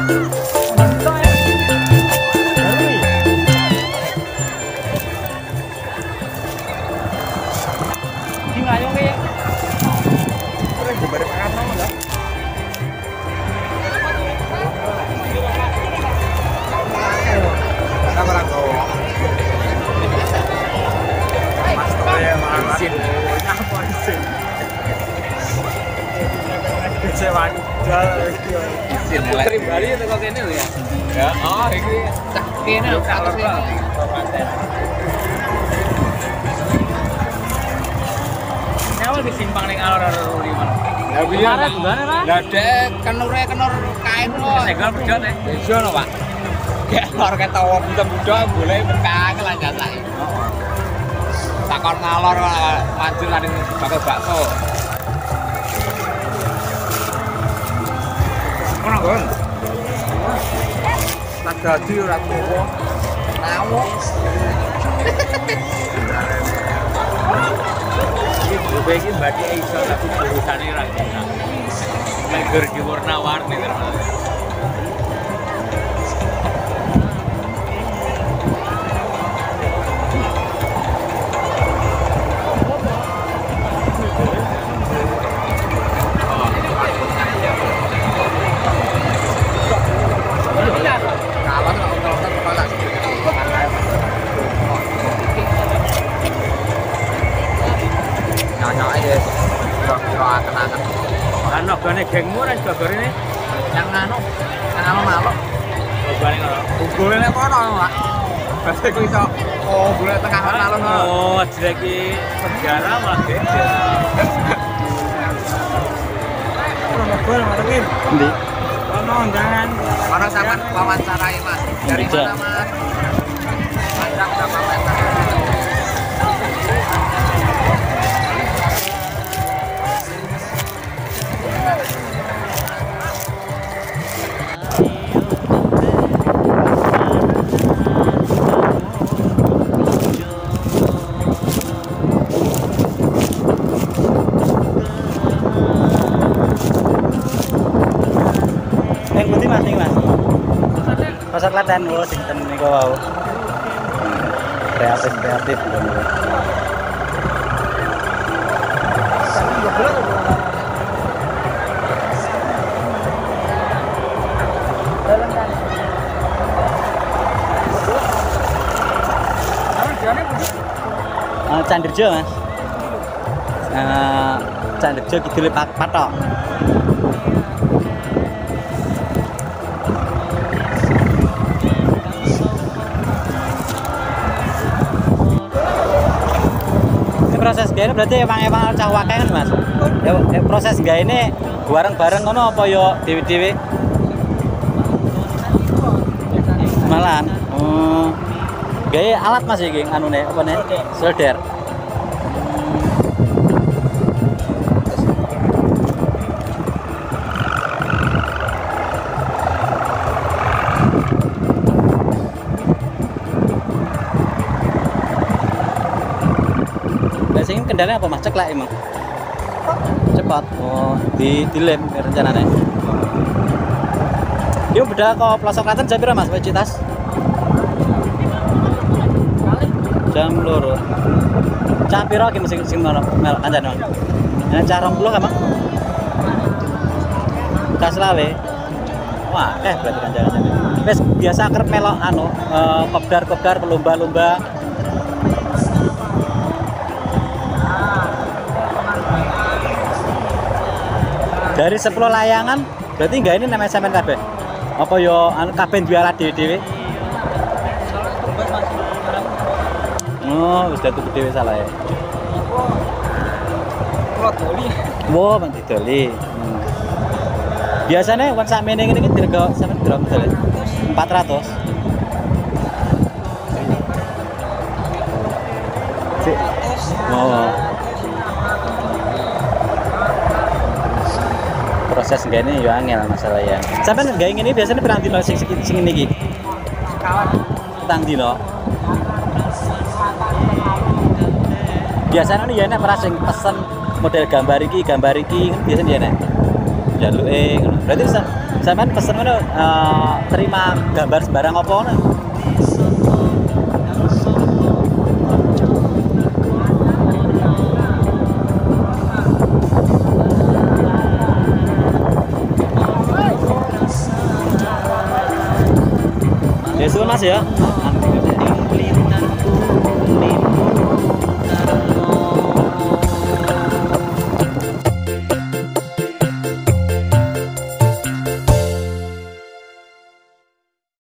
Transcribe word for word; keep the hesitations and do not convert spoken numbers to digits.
Krim Bali itu kok kene lho ya. Ya, oh iki cak kene tak loro. Nyawa disimpang ning alor-alor iki mana. Lah piye gimana, Pak? Lah dek kenure kenur kain kok. Segel bedot e. Iso no, Pak. Ya lor ketawa buta-buta boleh bekang lan jasake. Heeh. Takon ngalor maju lan bakal bakso. Ono kon. Tak dadi ora tuwa. Nawok. Iki bobe iki mbati iso tapi urusane ra enak. Meger di warna-warni terus. Ano gane gengmu nek gogorene yang anu yang anu malok gogone ngono gogone kono Pak bas iku iso oh gule tengah alun oh iki segara malah gede ono gol mari ndi ono jangan ono sampean wawancarai Mas dari mana Mas panjang berapa meter Pasar Klaten, oh sing ten niku wau. Kreatif kreatif bener. Ah, Candirjo, Mas. Ah, Candirjo Kidul Patok. Proses gawe berarti emang-emang cah wae kan Mas. Ya, proses gawe ini bareng-bareng ngono apa yo dewe-dewe? Malan. Oh. Gawe alat Mas iki anune apa nih? Solder. Biasanya kendalanya apa Mas? Ceklek emang? Cepat. Oh, di dilem rencananya. Yo beda kok pelosok Klaten jam berapa Mas? Citas? Jam loro. Cah piro ki sing sing ngono mel kancane? Ya cah rong puluh kan, Mas? Cah selawe. Wah, eh berarti kancane. Wis biasa kerep melok anu, eh, kopdar-kopdar lomba-lomba. Dari sepuluh layangan, berarti enggak ini namanya sampean kabeh? Apa yo anu kabeh duwe alat dhewe-dhewe? Oh, wis dadi dhewe salah ya. Kulo doli. Wo, mesti doli. Hmm. Biasanya wan sakmene ngene iki dirego sampean berapa dole? empat ratus. Oh. Proses gini yo angel masalah ya. Sampeyan gawe ngene biasanya pirang dino sing sing niki? Kawan. Tang dino. Biasanya nih ya nek ora sing pesen model gambar iki, gambar iki biasanya ya nek. jaluke ngono. Berarti sampean pesen ngono uh, terima gambar sembarang apa ngono? Yesus Mas ya.